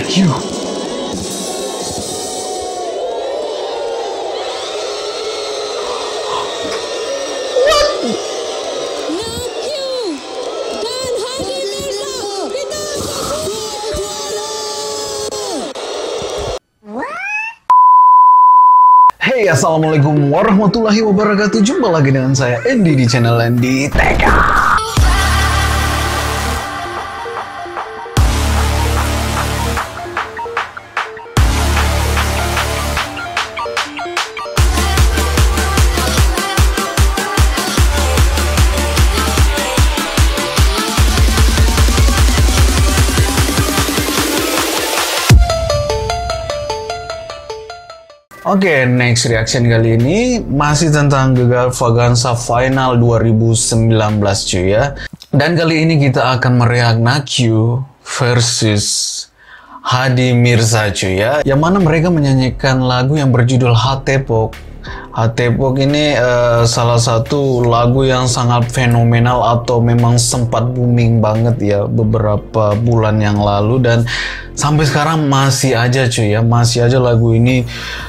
like you. Hey, assalamualaikum warahmatullahi wabarakatuh. Jumpa lagi dengan saya Andy di channel Andy TK. Oke, next reaction kali ini masih tentang Gagal Vaganza Final 2019 cuy ya. Dan kali ini kita akan mereact Nakyu versus Hadi Mirza cuy ya. Yang mana mereka menyanyikan lagu yang berjudul Hatepok. Hatepok ini salah satu lagu yang sangat fenomenal atau memang sempat booming banget ya beberapa bulan yang lalu. Dan sampai sekarang masih aja cuy ya, masih aja lagu ini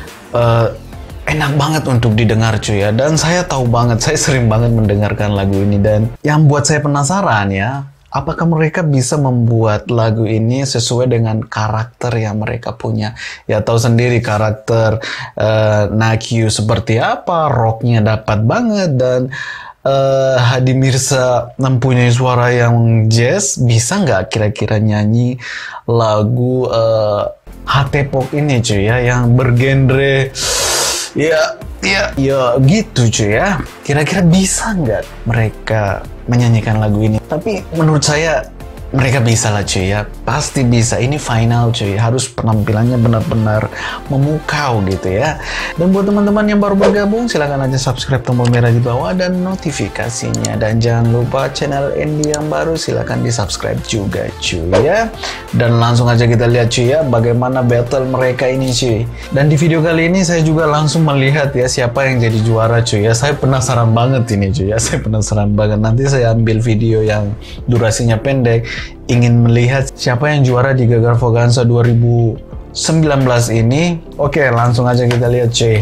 enak banget untuk didengar cuy ya. Dan saya tahu banget, saya sering banget mendengarkan lagu ini. Dan yang buat saya penasaran ya, apakah mereka bisa membuat lagu ini sesuai dengan karakter yang mereka punya. Ya tahu sendiri karakter Nakyu seperti apa, rocknya dapat banget. Dan Hadi Mirza mempunyai suara yang jazz. Bisa nggak kira-kira nyanyi lagu Hatepok ini cuy ya, yang bergenre ya gitu cuy ya. Kira-kira bisa nggak mereka menyanyikan lagu ini? Tapi menurut saya mereka bisa lah cuy ya, pasti bisa. Ini final cuy, harus penampilannya benar-benar memukau gitu ya. Dan buat teman-teman yang baru bergabung, silahkan aja subscribe tombol merah di bawah dan notifikasinya. Dan jangan lupa channel Andy yang baru silahkan di subscribe juga cuy ya. Dan langsung aja kita lihat cuy ya, bagaimana battle mereka ini cuy. Dan di video kali ini saya juga langsung melihat ya siapa yang jadi juara cuy ya. Saya penasaran banget ini cuy ya, saya penasaran banget. Nanti saya ambil video yang durasinya pendek, ingin melihat siapa yang juara di Gagal Vaganza 2019 ini. Oke, langsung aja kita lihat cuy.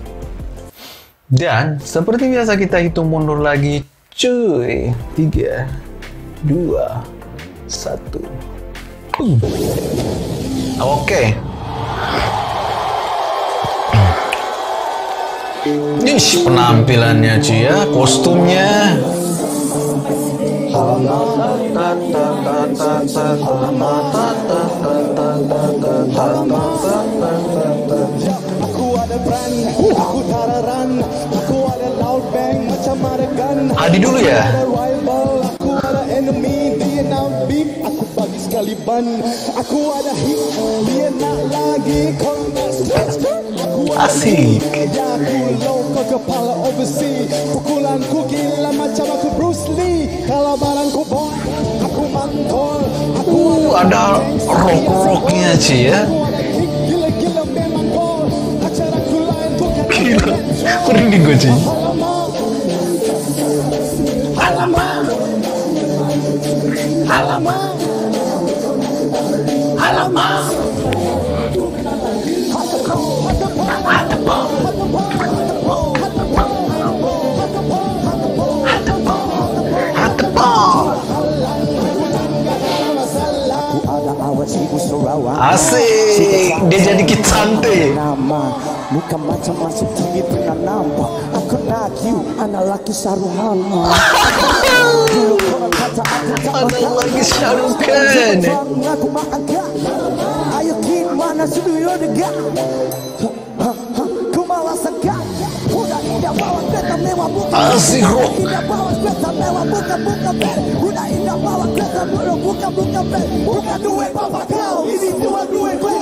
Dan seperti biasa kita hitung mundur lagi cuy. 3, 2, 1. Oke. Ini penampilannya cuy ya, kostumnya. Hadi dulu ya. Asik. Ada rock-rocknya sih ya. Gila, merinding gue sih. Alamak. Asik, dia jadi Kitsante. Bukan macam masih tinggi pernah nampak. Aku Nakyu, anak laki Saruhan. Anak laki Saruhan. Aku makan gak. Ayo kin mana studio degak. Ku malah segak. Udah indah bawa kereta mewah bukan. Asik kok. Indah bawa kereta mewah bukan bed. Udah indah bawa kereta mewah bukan bed. Bukan duit bapak kau. Ini cuma duit gue.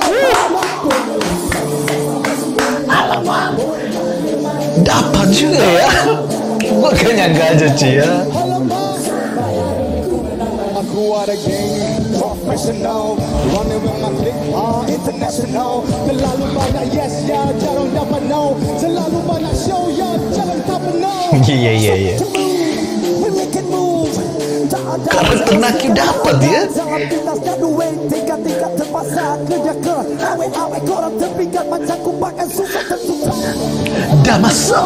Alamak, dapat juga ya. Gue gak nyangka aja cuy ya. Aku ada geng profesional, running with my clique, international. Terlalu banyak yes ya, jarang dapat no. Terlalu banyak show ya, jarang dapat no. Iya. We make it move. Tak karakter Nakyu dapat ya. Dah masuk.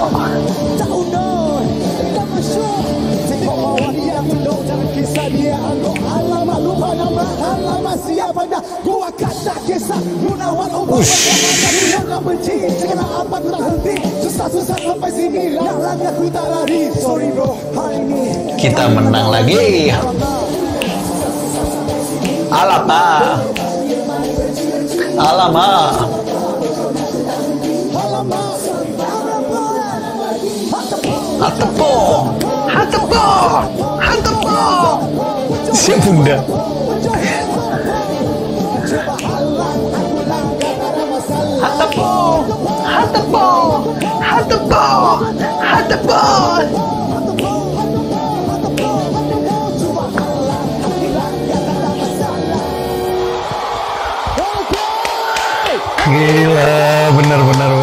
Kita menang lagi. Alamak. Alamak. Hatepong. Hatepong. Hatepong. Siap bunda. Hatepong. Hatepong. Hatepong. Hatepong. Gila, benar.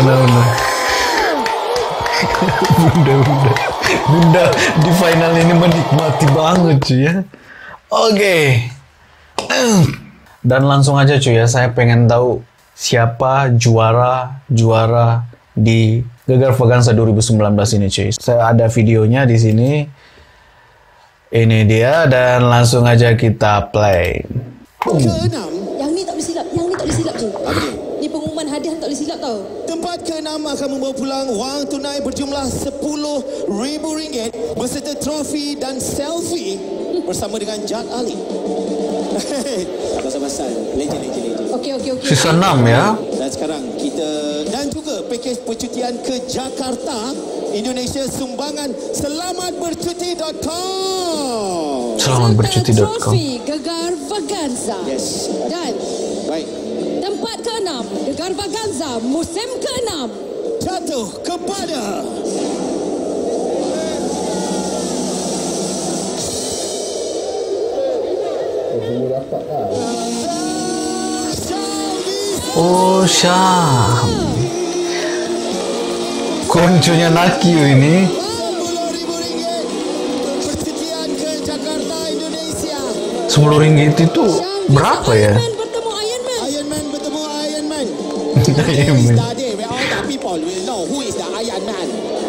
Bunda di final ini menikmati banget cuy ya. Oke. Dan langsung aja cuy ya, saya pengen tahu siapa juara di Gegar Vaganza 2019 ini cuy. Saya ada videonya di sini. Ini dia dan langsung aja kita play. Yang ni tak boleh silap, cuy. Apa dia? Ni pengumuman hadiah tak boleh silap tau. Tempat ke-6 akan membawa pulang wang tunai berjumlah RM10,000 beserta trofi dan selfie bersama dengan Jad Ali. Pasal-pasal legend. Okey. Sisa 6 ya. Dan sekarang kita dan juga pakej percutian ke Jakarta, Indonesia, sumbangan selamatbercuti.com. Selamatbercuti.com. Trofi Gegar Vaganza. Yes. Dan Baik. tempat ke-6 Gegar Vaganza musim ke-6 Jatuh kepada Oh, Syam. Konconya Nakyu ini. RM10,000 percutian ke Jakarta, Indonesia. RM10 itu berapa ya? Iron Man bertemu Iron Man. Iron Man bertemu Iron Man. Iron Man. Study where all the people will know who is the Iron Man.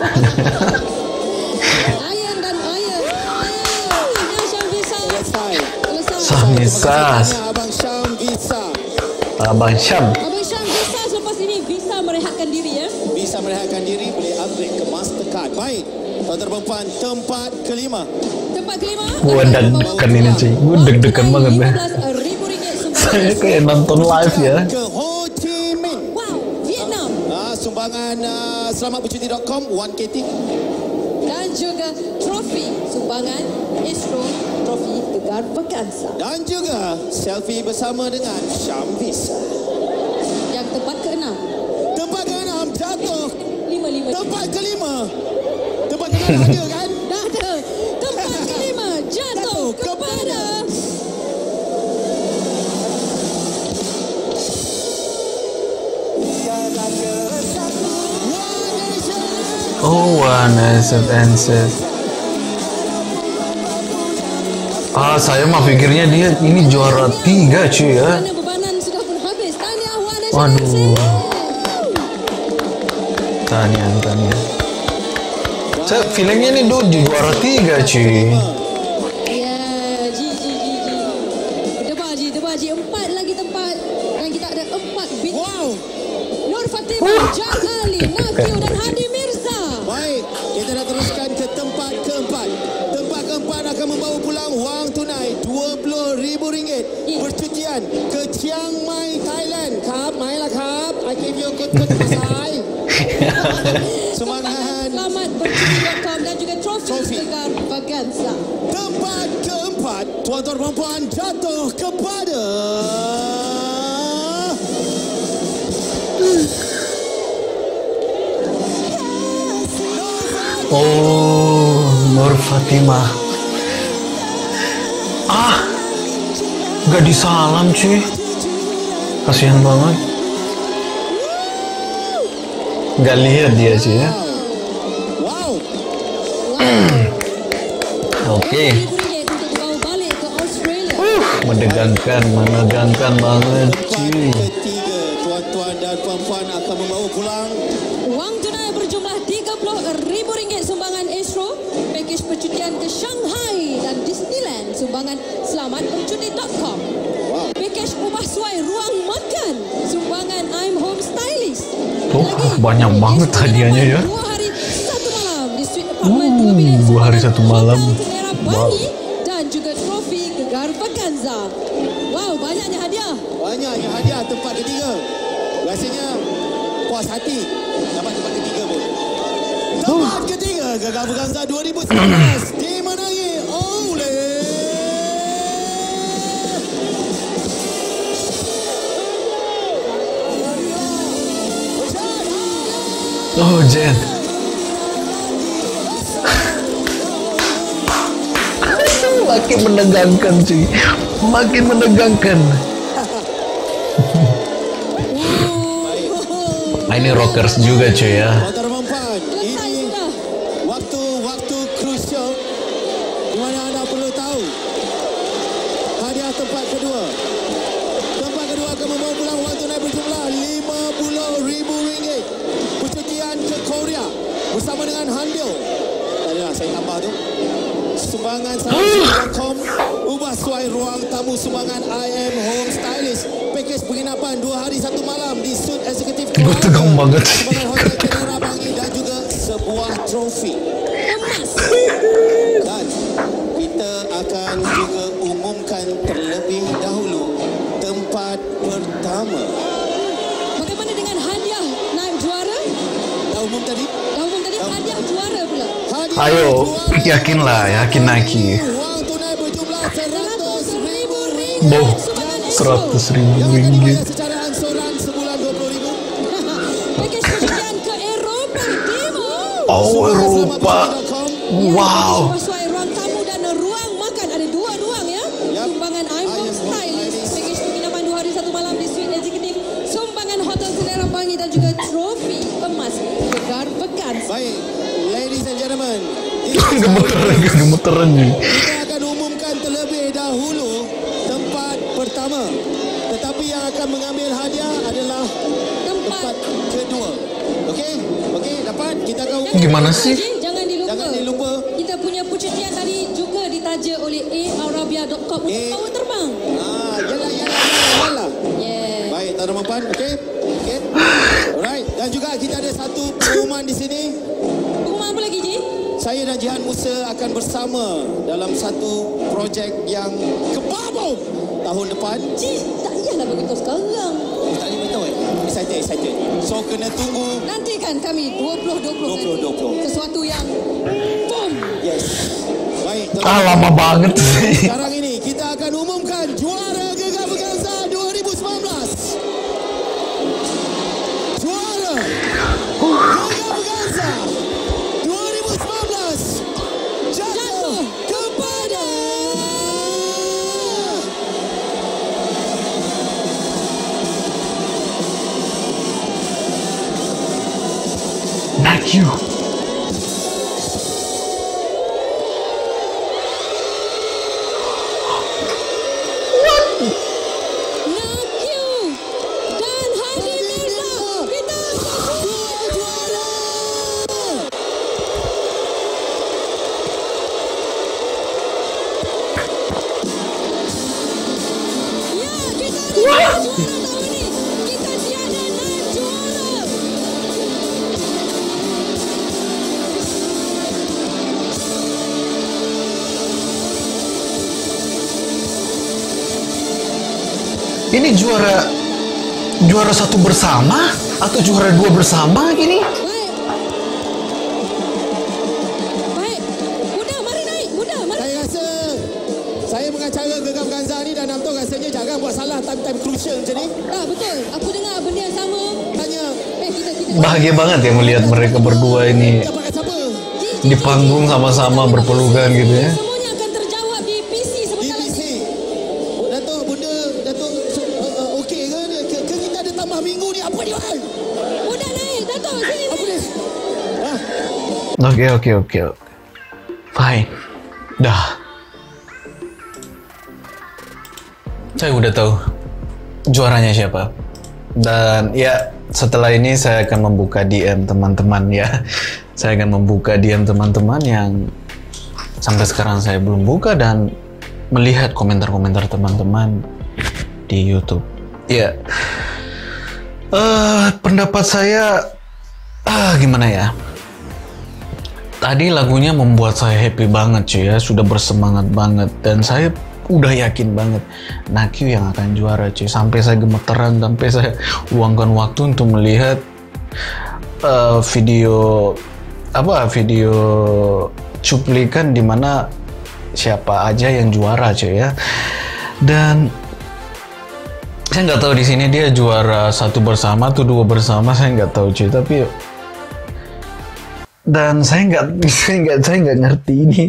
Iron dan Iron. Akhirnya Syam Visa Selesai. Syam Visas. Abang Syam Visa. Abang Syam. Abang Syam Visa selepas ini bisa merehatkan diri ya. Bisa merehatkan diri, boleh upgrade ke Mastercard. Baik. Tuan-tuan dan puan, tempat kelima. Tempat kelima. Gua deg-degan ini cuy. Gua deg-degan banget deh. RM15,000 Saya kayak nonton live ya. Ke Ho Chi Minh. Wow, Vietnam. Sumbangan selamatbercuti.com 1KT. Dan juga trofi sumbangan Astro Trofi Gegar Vaganza. Dan juga selfie bersama dengan Syam Visa. Yang tempat ke-6. Tempat ke-6 jatuh. 5. Tempat kelima. Tempat kelima ada kan? Dah ada. Tempat ke-5 jatuh kepada Oh, One Answer. Saya mah pikirnya dia ini juara 3 cuy ya. Kerana bebanan sudah pun habis. Tahniah Wan Waduh. Tahniah. Saya feelingnya ini juara 3 cuy. Ya, Ji. Debar Ji. 4 lagi tempat. Dan kita ada 4 bit. Wow. Nur Fatimah, Jad Ali, Nakyu dan Hadi Mirza. Baik, kita dah teruskan ke tempat keempat. Tempat keempat akan membawa pulang wang tunai RM20,000 percutian ke Chiang Mai, Thailand. Kap, mainlah kap. I give you a good pasai. Sumbangan. Selamatbercuti.com dan juga trofi Trofi. Gegar Vaganza. Tempat keempat, tuan-tuan dan puan, jatuh kepada Oh, Nur Fatimah. Gak disalam cuy. Kasihan banget. Gak lihat dia cuy ya. Wow. Oke. RM20,000 untuk dibawa balik menegangkan banget Tempat cuy. ketiga, tuan-tuan dan puan-puan akan membawa pulang Wang tunai berjumlah RM30,000 sumbangan Astro, pakej percutian ke Shanghai dan Disneyland sumbangan selamatbercuti.com. Pakej ubah suai ruang makan sumbangan I'm Home Stylist. Oh, banyak banget hadiahnya ya. 2 hari 1 malam di suite apartmen 2 bilik 2 hari 1 malam. Hotel Selera Bali dan juga trofi Gegar Vaganza. Wow, banyaknya hadiah. banyaknya hadiah tempat ketiga. Rasanya puas hati dapat tempat ketiga pun. Tempat ketiga Gegar Vaganza 2019 dimenangi oleh Oh, Jen. Makin menegangkan cuy. Makin menegangkan. Ini rockers juga cuy ya. Tuan-tuan mempan. Selesai Ini sudah. waktu krusial di mana anda perlu tahu hadiah tempat kedua. Tempat kedua akan membawa pulang wang tunai berjumlah RM50,000 percutian ke Korea bersama dengan Handio. Tadilah saya tambah tu. Sumbangan Sarawak.com, ubah suai ruang tamu sumbangan IM Home Stylist, pakej penginapan 2 hari 1 malam di suite eksekutif Gue tegang banget. sumbangan hotel Canara Bangi dan juga sebuah trofi. Dan kita akan juga umumkan terlebih dahulu tempat pertama. Bagaimana dengan hadiah naib juara? Dah umum tadi? Dah umum tadi hadiah juara pula. Hadiah Ayo, juara yakinlah, yakin lagi. wang tunai berjumlah RM100,000 Boh, RM100,000. yang akan dibayar secara ansuran sebulan RM20,000. Pakej percutian ke Eropah Timur. Oh, Eropa. Wow. Ubah suai ruang tamu dan ruang makan. Ada 2 ruang ya. Yap. Sumbangan I'm Home Stylist. Pakej penginapan 2 hari 1 malam di suite eksekutif. Sumbangan Hotel Selera Bangi dan juga trofi emas Gegar Vaganza. Baik, ladies and gentlemen, Gemeteran nih. kita akan umumkan terlebih dahulu tempat pertama. Tetapi yang akan mengambil hadiah adalah tempat kedua. Okey? Okey, dapat? Kita akan umumkan. Gimana sih? Jangan dilupa. Jangan dilupa. Kita punya percutian tadi juga ditaja oleh aarabia.com untuk Eh. power terbang. Yalah. Yeah. Baik, tuan-tuan mempan. Okey? Okey. Alright. Dan juga kita ada satu pengumuman di sini. Pengumuman apa lagi, Ji? Saya dan Jihan Musa akan bersama dalam satu projek yang kebabom tahun depan. Ji, tak payahlah beritahu sekarang. Tak boleh beritahu Excited. So kena tunggu. Nantikan kami 2020 2020. Sesuatu yang boom. Yes. Baik. Lama banget sih. Sekarang ini kita akan umumkan juara Gegar Vaganza 2019. Juara Gegar Vaganza 2019 jatuh kepada Not you. Nakyu dan Hadi Mirza. Kita juara. ya, kita ada juara tahun ini. Kita tiada naib juara. Ini juara satu bersama atau juara 2 bersama gini? Baik. Baik. Muda, mari naik. Muda, mari. Saya rasa saya mengacara Gegar Vaganza ni dan Namto rasanya jangan buat salah time-time crucial macam ni. Betul. Aku dengar benda yang sama. Tanya Kita. Bahagia banget ya melihat mereka berdua ini dapat kat siapa? di panggung sama-sama berpelukan gitu ya. Semuanya akan terjawab di PC sebentar DPC. lagi. Datuk, benda Datuk okey ke? Ke kita ada tambah minggu ni apa dia? Muda naik. Datuk, sini. Apa ni? Oke. Fine. Dah. saya udah tahu juaranya siapa. Dan ya, setelah ini saya akan membuka DM teman-teman ya. Saya akan membuka DM teman-teman yang sampai sekarang saya belum buka dan melihat komentar-komentar teman-teman di YouTube. Ya, pendapat saya gimana ya? Tadi lagunya membuat saya happy banget cuy ya, sudah bersemangat banget dan saya udah yakin banget Nakyu yang akan juara cuy. Sampai saya gemeteran, sampai saya luangkan waktu untuk melihat video cuplikan dimana siapa aja yang juara cuy ya. Dan saya nggak tahu di sini dia juara 1 bersama atau 2 bersama, saya nggak tahu cuy. Tapi dan saya nggak ngerti ini.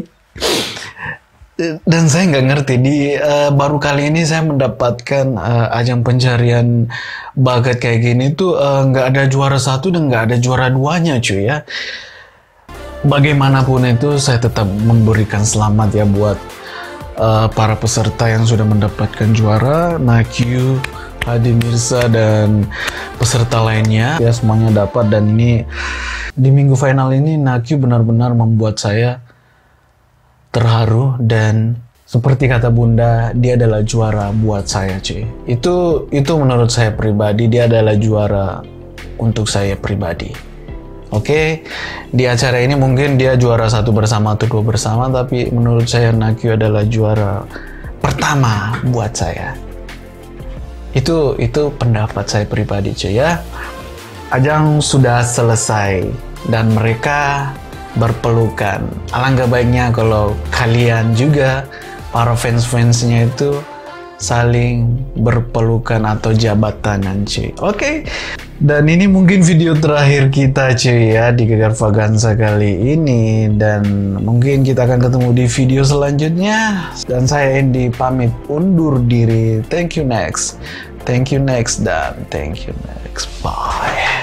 Dan saya nggak ngerti baru kali ini saya mendapatkan ajang pencarian bakat kayak gini tuh nggak ada juara 1 dan nggak ada juara 2-nya cuy ya. Bagaimanapun itu saya tetap memberikan selamat ya buat para peserta yang sudah mendapatkan juara, Nakyu, Hadi Mirza dan peserta lainnya ya, semuanya dapat. Dan ini di minggu final ini Nakyu benar-benar membuat saya terharu dan seperti kata Bunda, dia adalah juara buat saya cuy. Itu menurut saya pribadi, dia adalah juara untuk saya pribadi. Oke, di acara ini mungkin dia juara 1 bersama atau 2 bersama, tapi menurut saya Nakyu adalah juara pertama buat saya. Itu pendapat saya pribadi cuy ya. Ajang sudah selesai dan mereka berpelukan. Alangkah baiknya kalau kalian juga, para fans-fansnya itu saling berpelukan atau jabat tangan cuy. Oke. Dan ini mungkin video terakhir kita cuy ya di Gegar Vaganza kali ini. Dan mungkin kita akan ketemu di video selanjutnya. Dan saya Andy pamit undur diri. Thank you next. Thank you next dan thank you next. Bye.